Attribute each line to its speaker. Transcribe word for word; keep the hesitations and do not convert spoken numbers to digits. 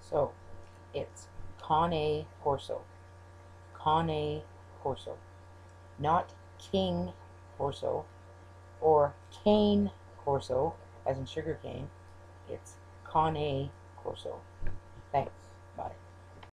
Speaker 1: So it's cane corso. Cane corso. Not king corso or cane corso, as in sugar cane. It's cane corso. Thanks. Bye.